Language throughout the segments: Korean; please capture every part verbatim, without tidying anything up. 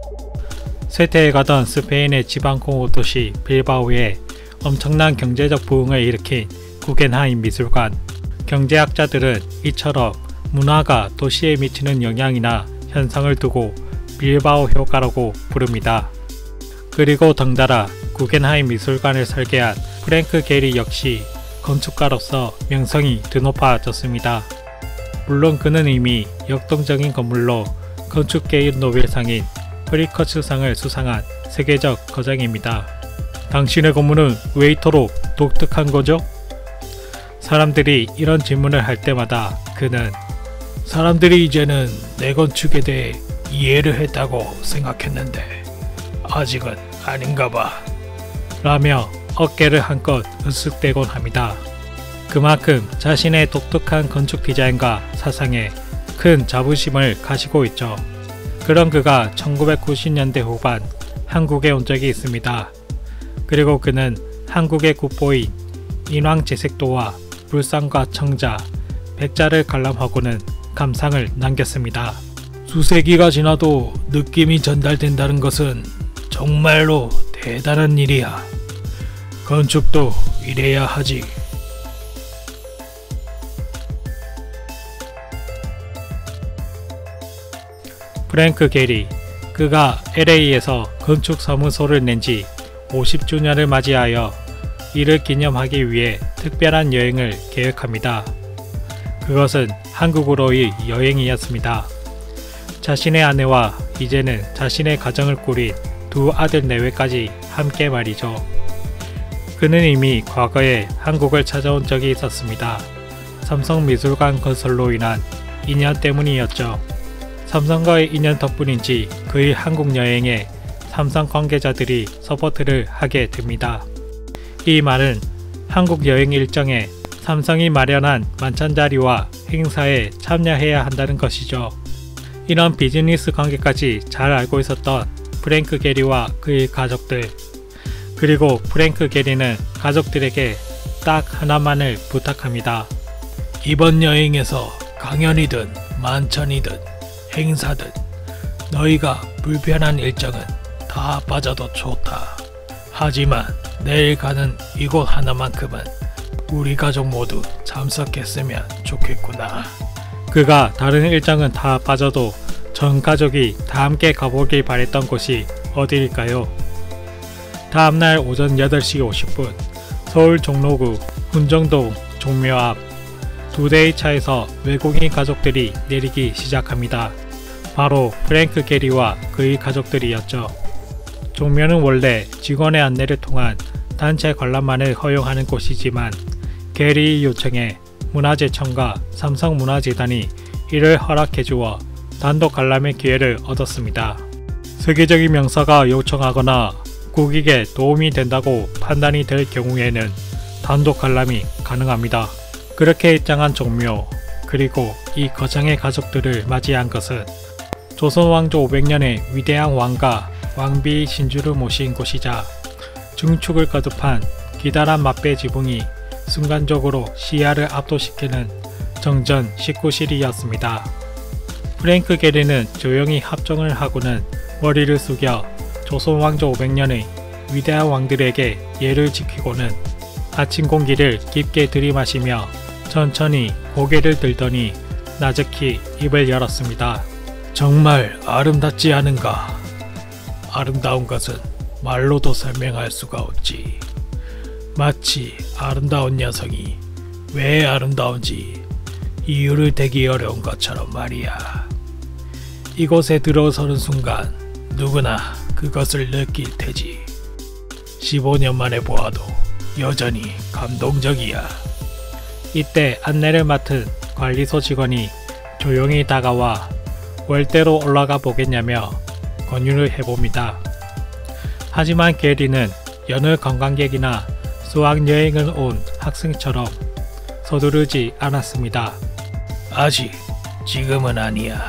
쇠퇴해 가던 스페인의 지방공업 도시 빌바오에 엄청난 경제적 부흥을 일으킨 구겐하임 미술관. 경제학자들은 이처럼 문화가 도시에 미치는 영향이나 현상을 두고 빌바오 효과라고 부릅니다. 그리고 덩달아 구겐하임 미술관을 설계한 프랭크 게리 역시 건축가로서 명성이 드높아졌습니다. 물론 그는 이미 역동적인 건물로 건축계의 노벨상인 프리커츠상을 수상한 세계적 거장입니다. 당신의 건물은 왜 이토록 독특한 거죠? 사람들이 이런 질문을 할 때마다 그는 사람들이 이제는 내 건축에 대해 이해를 했다고 생각했는데 아직은 아닌가 봐 라며 어깨를 한껏 으쓱대곤 합니다. 그만큼 자신의 독특한 건축 디자인과 사상에 큰 자부심을 가지고 있죠. 그런 그가 천구백구십 년대 후반 한국에 온 적이 있습니다. 그리고 그는 한국의 국보인 인왕제색도와 불상과 청자, 백자를 관람하고는 감상을 남겼습니다. 수세기가 지나도 느낌이 전달된다는 것은 정말로 대단한 일이야. 건축도 이래야 하지. 프랭크 게리, 그가 엘에이에서 건축사무소를 낸 지 오십 주년을 맞이하여 이를 기념하기 위해 특별한 여행을 계획합니다. 그것은 한국으로의 여행이었습니다. 자신의 아내와 이제는 자신의 가정을 꾸린 두 아들 내외까지 함께 말이죠. 그는 이미 과거에 한국을 찾아온 적이 있었습니다. 삼성미술관 건설로 인한 인연 때문이었죠. 삼성과의 인연 덕분인지 그의 한국 여행에 삼성 관계자들이 서포트를 하게 됩니다. 이 말은 한국 여행 일정에 삼성이 마련한 만찬 자리와 행사에 참여해야 한다는 것이죠. 이런 비즈니스 관계까지 잘 알고 있었던 프랭크 게리와 그의 가족들. 그리고 프랭크 게리는 가족들에게 딱 하나만을 부탁합니다. 이번 여행에서 강연이든 만찬이든 행사든 너희가 불편한 일정은 다 빠져도 좋다. 하지만 내일 가는 이곳 하나만큼은 우리 가족 모두 참석했으면 좋겠구나. 그가 다른 일정은 다 빠져도 전 가족이 다 함께 가보길 바랬던 곳이 어디일까요? 다음날 오전 여덟 시 오십 분 서울 종로구 훈정동 종묘 앞 두 대의 차에서 외국인 가족들이 내리기 시작합니다. 바로 프랭크 게리와 그의 가족들이었죠. 종묘는 원래 직원의 안내를 통한 단체 관람만을 허용하는 곳이지만 게리의 요청에 문화재청과 삼성문화재단이 이를 허락해주어 단독 관람의 기회를 얻었습니다. 세계적인 명사가 요청하거나 국익에 도움이 된다고 판단이 될 경우에는 단독 관람이 가능합니다. 그렇게 입장한 종묘, 그리고 이 거장의 가족들을 맞이한 것은 조선 왕조 오백 년의 위대한 왕과 왕비의 신주를 모신 곳이자 중축을 거듭한 기다란 맛배 지붕이 순간적으로 시야를 압도시키는 정전 식구실이었습니다. 프랭크 게리는 조용히 합정을 하고는 머리를 숙여 조선 왕조 오백 년의 위대한 왕들에게 예를 지키고는 아침 공기를 깊게 들이마시며 천천히 고개를 들더니 나직히 입을 열었습니다. 정말 아름답지 않은가? 아름다운 것은 말로도 설명할 수가 없지. 마치 아름다운 녀석이 왜 아름다운지 이유를 대기 어려운 것처럼 말이야. 이곳에 들어서는 순간 누구나 그것을 느낄 테지. 십오 년 만에 보아도 여전히 감동적이야. 이때 안내를 맡은 관리소 직원이 조용히 다가와 월대로 올라가 보겠냐며 권유를 해봅니다. 하지만 게리는 여느 관광객이나 수학여행을 온 학생처럼 서두르지 않았습니다. 아직 지금은 아니야.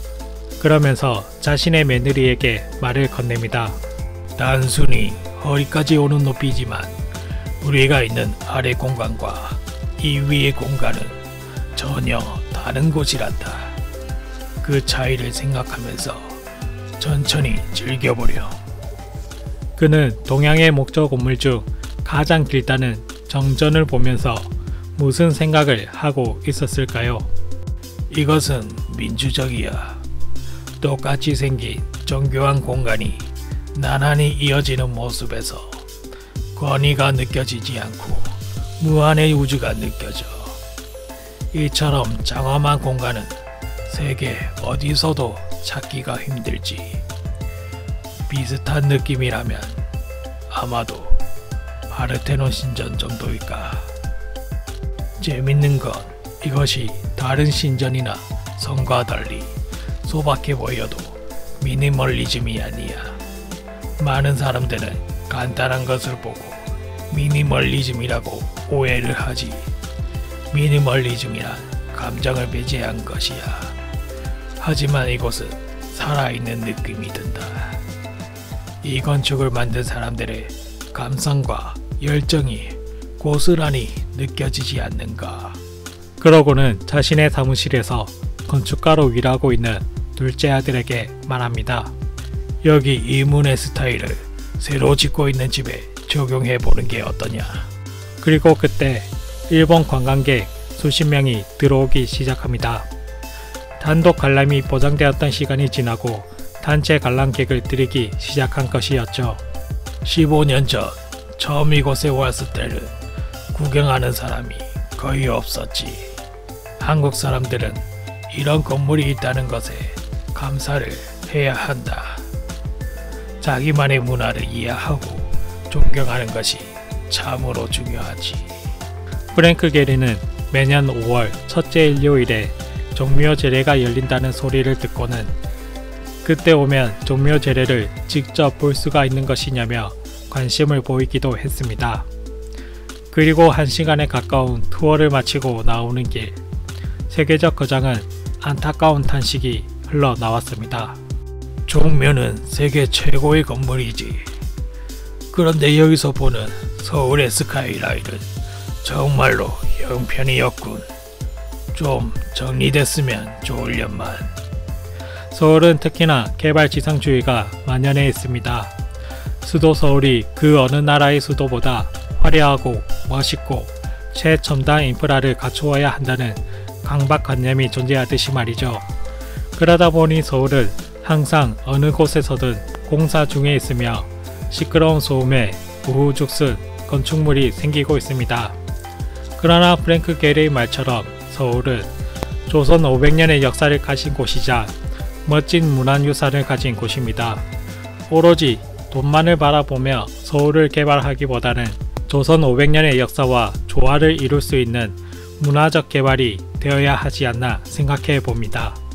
그러면서 자신의 며느리에게 말을 건넵니다. 단순히 허리까지 오는 높이지만 우리가 있는 아래 공간과 이 위의 공간은 전혀 다른 곳이란다. 그 차이를 생각하면서 천천히 즐겨보렴. 그는 동양의 목조 건물 중 가장 길다는 정전을 보면서 무슨 생각을 하고 있었을까요? 이것은 민주적이야. 똑같이 생긴 정교한 공간이 나란히 이어지는 모습에서 권위가 느껴지지 않고 무한의 우주가 느껴져. 이처럼 장엄한 공간은 세계 어디서도 찾기가 힘들지. 비슷한 느낌이라면 아마도 파르테논 신전 정도일까. 재밌는 건 이것이 다른 신전이나 성과 달리 소박해 보여도 미니멀리즘이 아니야. 많은 사람들은 간단한 것을 보고 미니멀리즘이라고 오해를 하지. 미니멀리즘이란 감정을 배제한 것이야. 하지만 이곳은 살아있는 느낌이 든다. 이 건축을 만든 사람들의 감성과 열정이 고스란히 느껴지지 않는가. 그러고는 자신의 사무실에서 건축가로 일하고 있는 둘째 아들에게 말합니다. 여기 이 문의 스타일을 새로 짓고 있는 집에 적용해 보는 게 어떠냐. 그리고 그때 일본 관광객 수십 명이 들어오기 시작합니다. 단독 관람이 보장되었던 시간이 지나고 단체 관람객을 들이기 시작한 것이었죠. 십오 년 전 처음 이곳에 왔을 때는 구경하는 사람이 거의 없었지. 한국 사람들은 이런 건물이 있다는 것에 감사를 해야 한다. 자기만의 문화를 이해하고 존경하는 것이 참으로 중요하지. 프랭크 게리는 매년 오월 첫째 일요일에 종묘 제례가 열린다는 소리를 듣고는 그때 오면 종묘 제례를 직접 볼 수가 있는 것이냐며 관심을 보이기도 했습니다. 그리고 한 시간에 가까운 투어를 마치고 나오는 길, 세계적 거장은 안타까운 탄식이 흘러나왔습니다. 종묘는 세계 최고의 건물이지. 그런데 여기서 보는 서울의 스카이라인은 정말로 형편이었군. 좀 정리됐으면 좋으련만. 서울은 특히나 개발지상주의가 만연해 있습니다. 수도 서울이 그 어느 나라의 수도보다 화려하고 멋있고 최첨단 인프라를 갖추어야 한다는 강박관념이 존재하듯이 말이죠. 그러다 보니 서울은 항상 어느 곳에서든 공사 중에 있으며 시끄러운 소음에 우후죽순 건축물이 생기고 있습니다. 그러나 프랭크 게리의 말처럼 서울은 조선 오백 년의 역사를 가진 곳이자 멋진 문화유산을 가진 곳입니다. 오로지 돈만을 바라보며 서울을 개발하기보다는 조선 오백 년의 역사와 조화를 이룰 수 있는 문화적 개발이 되어야 하지 않나 생각해 봅니다.